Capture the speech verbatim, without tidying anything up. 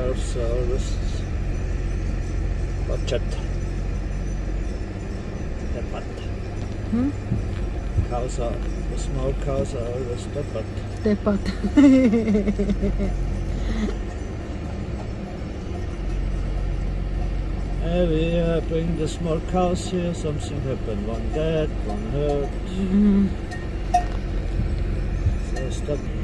Carsaurus Budget Tepat. Hmm? Cows are, the small cows are always tepat. Tepat. Every year I bring the small cows here, something happened. One dead, one hurt. Mm-hmm. So stop